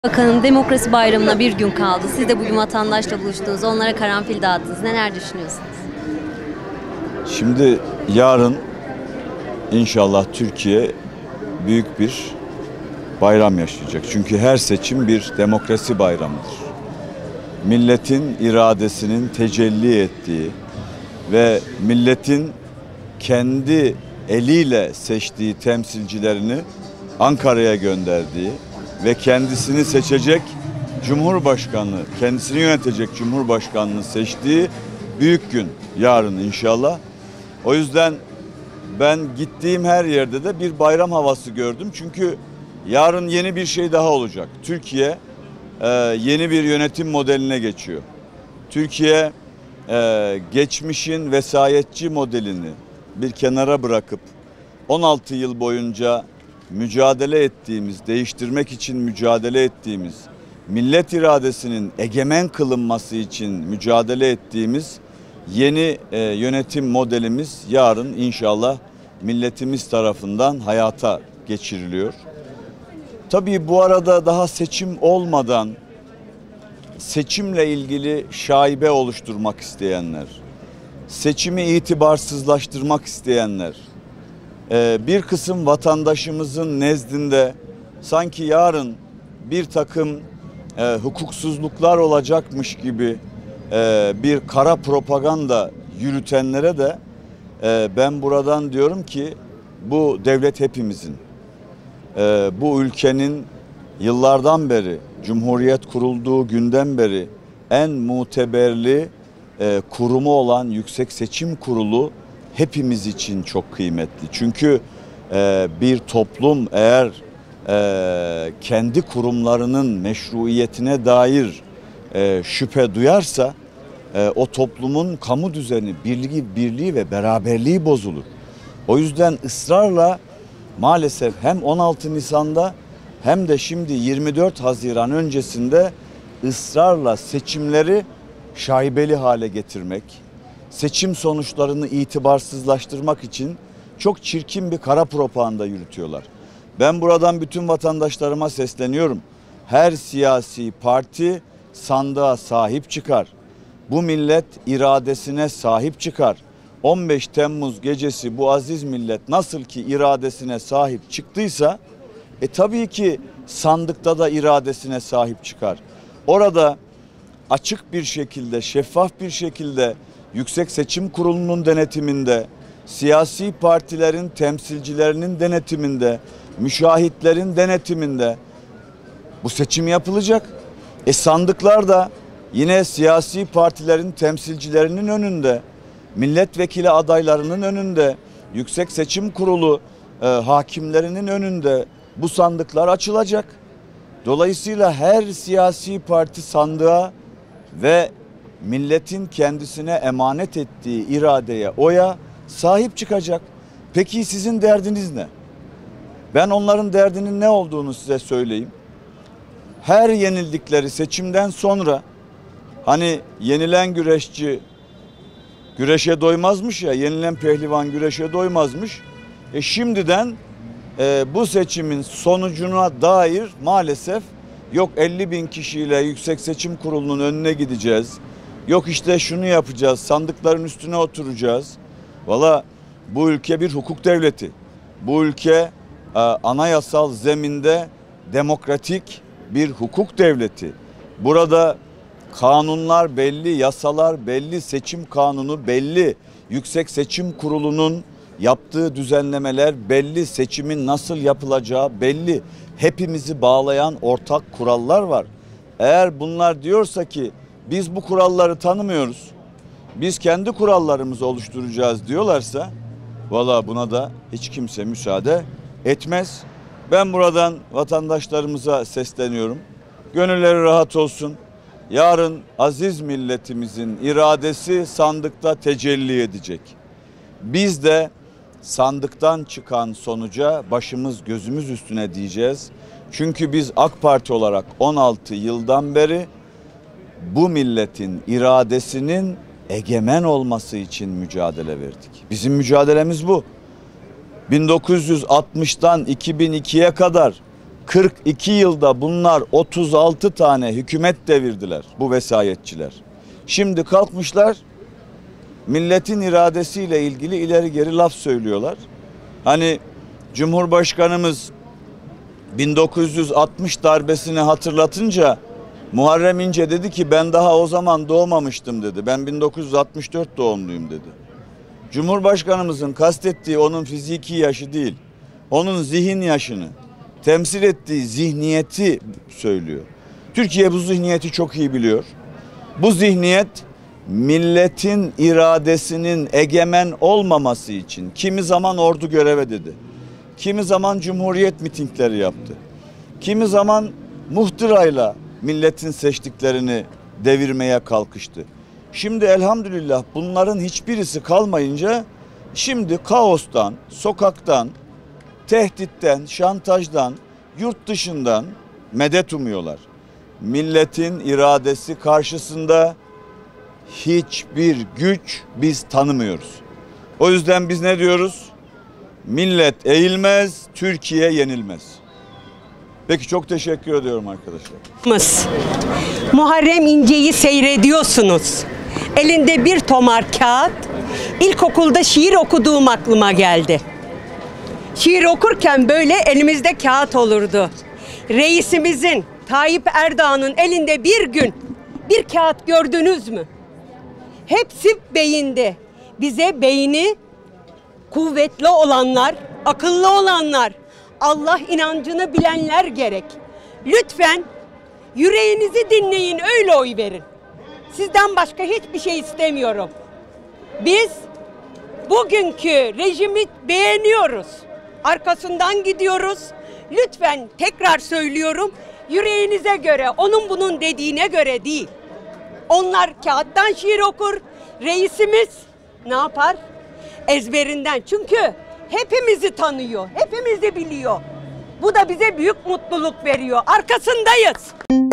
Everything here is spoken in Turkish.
Bakanın Demokrasi Bayramı'na bir gün kaldı. Siz de bugün vatandaşla buluştunuz. Onlara karanfil dağıttınız. Neler düşünüyorsunuz? Şimdi yarın inşallah Türkiye büyük bir bayram yaşayacak. Çünkü her seçim bir demokrasi bayramıdır. Milletin iradesinin tecelli ettiği ve milletin kendi eliyle seçtiği temsilcilerini Ankara'ya gönderdiği ve kendisini seçecek Cumhurbaşkanı, kendisini yönetecek Cumhurbaşkanını seçtiği büyük gün yarın inşallah. O yüzden ben gittiğim her yerde de bir bayram havası gördüm. Çünkü yarın yeni bir şey daha olacak. Türkiye yeni bir yönetim modeline geçiyor. Türkiye geçmişin vesayetçi modelini bir kenara bırakıp 16 yıl boyunca mücadele ettiğimiz, değiştirmek için mücadele ettiğimiz, millet iradesinin egemen kılınması için mücadele ettiğimiz yeni yönetim modelimiz yarın inşallah milletimiz tarafından hayata geçiriliyor. Tabii bu arada daha seçim olmadan seçimle ilgili şaibe oluşturmak isteyenler, seçimi itibarsızlaştırmak isteyenler, bir kısım vatandaşımızın nezdinde sanki yarın bir takım hukuksuzluklar olacakmış gibi bir kara propaganda yürütenlere de ben buradan diyorum ki bu devlet hepimizin. Bu ülkenin yıllardan beri, Cumhuriyet kurulduğu günden beri en muteberli kurumu olan Yüksek Seçim Kurulu hepimiz için çok kıymetli. Çünkü bir toplum eğer kendi kurumlarının meşruiyetine dair şüphe duyarsa o toplumun kamu düzeni, birliği ve beraberliği bozulur. O yüzden ısrarla maalesef hem 16 Nisan'da hem de şimdi 24 Haziran öncesinde ısrarla seçimleri şaibeli hale getirmek, seçim sonuçlarını itibarsızlaştırmak için çok çirkin bir kara propaganda yürütüyorlar. Ben buradan bütün vatandaşlarıma sesleniyorum. Her siyasi parti sandığa sahip çıkar. Bu millet iradesine sahip çıkar. 15 Temmuz gecesi bu aziz millet nasıl ki iradesine sahip çıktıysa tabii ki sandıkta da iradesine sahip çıkar. Orada açık bir şekilde, şeffaf bir şekilde Yüksek Seçim Kurulu'nun denetiminde, siyasi partilerin temsilcilerinin denetiminde, müşahitlerin denetiminde bu seçim yapılacak. Sandıklar da yine siyasi partilerin temsilcilerinin önünde, milletvekili adaylarının önünde, Yüksek Seçim Kurulu hakimlerinin önünde bu sandıklar açılacak. Dolayısıyla her siyasi parti sandığa ve milletin kendisine emanet ettiği iradeye, oya sahip çıkacak. Peki sizin derdiniz ne? Ben onların derdinin ne olduğunu size söyleyeyim. Her yenildikleri seçimden sonra hani yenilen güreşçi güreşe doymazmış ya, yenilen pehlivan güreşe doymazmış. Şimdiden bu seçimin sonucuna dair maalesef yok 50 bin kişiyle Yüksek Seçim Kurulu'nun önüne gideceğiz. Yok işte şunu yapacağız, sandıkların üstüne oturacağız. Valla bu ülke bir hukuk devleti. Bu ülke anayasal zeminde demokratik bir hukuk devleti. Burada kanunlar belli, yasalar belli, seçim kanunu belli. Yüksek Seçim Kurulu'nun yaptığı düzenlemeler belli, seçimin nasıl yapılacağı belli. Hepimizi bağlayan ortak kurallar var. Eğer bunlar diyorsa ki biz bu kuralları tanımıyoruz, biz kendi kurallarımızı oluşturacağız diyorlarsa valla buna da hiç kimse müsaade etmez. Ben buradan vatandaşlarımıza sesleniyorum. Gönülleri rahat olsun. Yarın aziz milletimizin iradesi sandıkta tecelli edecek. Biz de sandıktan çıkan sonuca başımız gözümüz üstüne diyeceğiz. Çünkü biz AK Parti olarak 16 yıldan beri bu milletin iradesinin egemen olması için mücadele verdik. Bizim mücadelemiz bu. 1960'tan 2002'ye kadar 42 yılda bunlar 36 tane hükümet devirdiler, bu vesayetçiler. Şimdi kalkmışlar milletin iradesiyle ilgili ileri geri laf söylüyorlar. Hani Cumhurbaşkanımız 1960 darbesini hatırlatınca Muharrem İnce dedi ki ben daha o zaman doğmamıştım dedi. Ben 1964 doğumluyum dedi. Cumhurbaşkanımızın kastettiği onun fiziki yaşı değil, onun zihin yaşını, temsil ettiği zihniyeti söylüyor. Türkiye bu zihniyeti çok iyi biliyor. Bu zihniyet milletin iradesinin egemen olmaması için kimi zaman ordu göreve dedi. Kimi zaman cumhuriyet mitingleri yaptı. Kimi zaman muhtırayla milletin seçtiklerini devirmeye kalkıştı. Şimdi elhamdülillah bunların hiçbirisi kalmayınca şimdi kaostan, sokaktan, tehditten, şantajdan, yurt dışından medet umuyorlar. Milletin iradesi karşısında hiçbir güç biz tanımıyoruz. O yüzden biz ne diyoruz? Millet eğilmez, Türkiye yenilmez. Peki çok teşekkür ediyorum arkadaşlar. Muharrem İnce'yi seyrediyorsunuz. Elinde bir tomar kağıt. İlkokulda şiir okuduğum aklıma geldi. Şiir okurken böyle elimizde kağıt olurdu. Reisimizin, Tayyip Erdoğan'ın elinde bir gün bir kağıt gördünüz mü? Hepsi beyinde. Bize beyni kuvvetli olanlar, akıllı olanlar, Allah inancını bilenler gerek. Lütfen yüreğinizi dinleyin, öyle oy verin. Sizden başka hiçbir şey istemiyorum. Biz bugünkü rejimi beğeniyoruz. Arkasından gidiyoruz. Lütfen tekrar söylüyorum, yüreğinize göre, onun bunun dediğine göre değil. Onlar kağıttan şiir okur, reisimiz ne yapar? Ezberinden. Çünkü hepimizi tanıyor, hepimizi biliyor. Bu da bize büyük mutluluk veriyor. Arkasındayız.